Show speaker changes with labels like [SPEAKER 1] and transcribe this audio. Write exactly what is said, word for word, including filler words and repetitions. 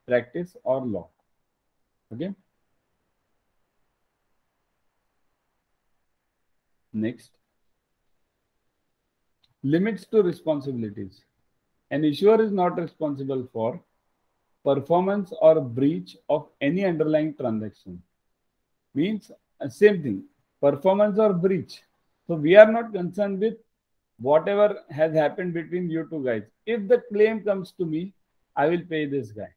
[SPEAKER 1] practice or law. Okay. Next, limits to responsibilities. An issuer is not responsible for performance or breach of any underlying transaction. Means uh, same thing, performance or breach. So we are not concerned with whatever has happened between you two guys. If the claim comes to me, I will pay this guy.